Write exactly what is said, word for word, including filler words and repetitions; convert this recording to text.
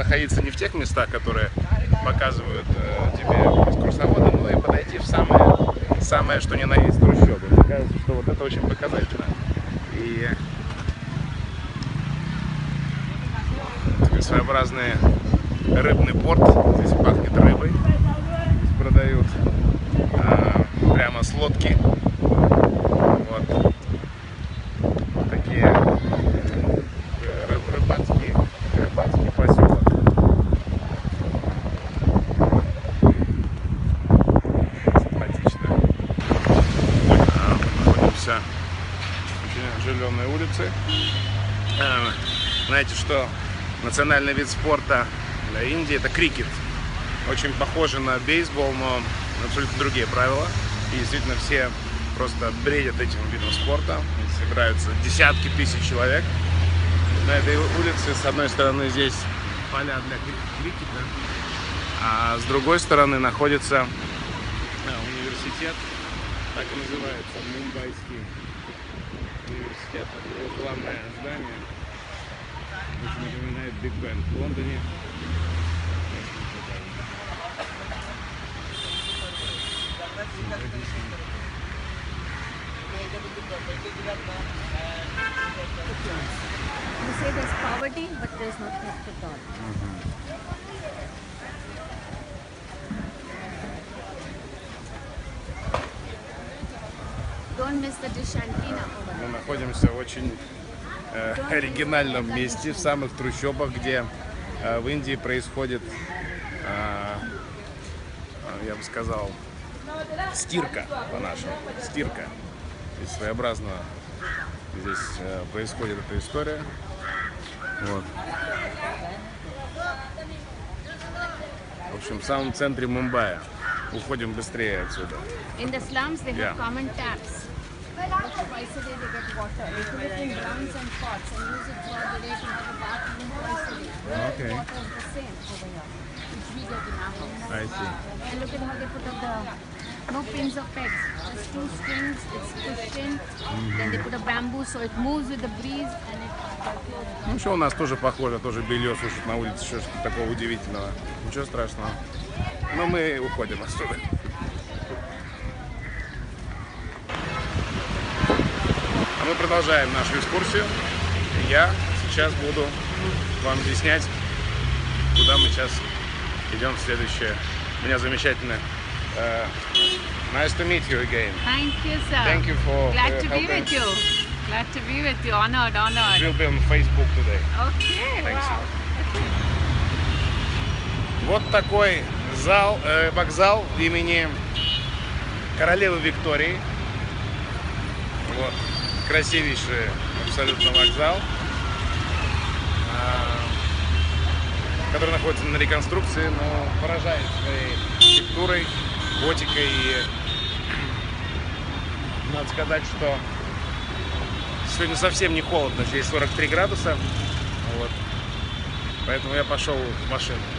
находиться не в тех местах, которые показывают э, тебе экскурсоводы, но и подойти в самое, самое что ни на есть трущобы. Мне кажется, что вот это очень показательно. И такой своеобразный рыбный порт. Здесь пахнет рыбой. Здесь продают а, прямо с лодки. Вот. Такие рыб, рыбацкие, рыбацкий поселок. Симпатично. А, находимся очень оживленной улице. А, знаете, что национальный вид спорта для Индии — это крикет. Очень похоже на бейсбол, но абсолютно другие правила. И действительно все просто бредят этим видом спорта. Собираются десятки тысяч человек на этой улице. С одной стороны здесь поля для крикета, а с другой стороны находится университет, так и называется, Мумбайский университет. Это главное здание. Очень напоминает Биг Бен в Лондоне. You say there's poverty, but there's not theft at all. Don't miss the dish cantina over there. Мы находимся в очень э, оригинальном месте, в самых трущобах, где э, в Индии происходит, э, я бы сказал, стирка по-нашему, стирка. Здесь своеобразно здесь э, происходит эта история. Вот. В общем, в самом центре Мумбаи. Уходим быстрее отсюда. In the slums, they Yeah. have common taps. Twice a day they get water. They put it in drums and pots and use it throughout the day to have a bathroom twice a day. Okay. The water is the same over here, which we get in our house. I see. And look at how they put up the no pins or pegs, just two strings. It's pushed in. Mm-hmm. Then they put a bamboo so it moves with the breeze and it. Ну что, у нас тоже похоже, тоже белье сушат на улице, что что такого удивительного. Ничего страшного. Но мы уходим отсюда. А мы продолжаем нашу экскурсию. Я сейчас буду вам объяснять, куда мы сейчас идем в следующее. У меня замечательно. Uh, nice to meet you again. Thank you, sir. Thank you for Glad uh, to be helping. with you. Glad to be with you. Honored, It honored. will be on Facebook today. Okay. Thanks. Wow. Вот такой зал, э, вокзал имени королевы Виктории. Вот. Красивейший абсолютно вокзал, э, который находится на реконструкции, но поражает своей архитектурой, готикой. И надо сказать, что сегодня совсем не холодно, здесь сорок три градуса. Вот. Поэтому я пошел в машину.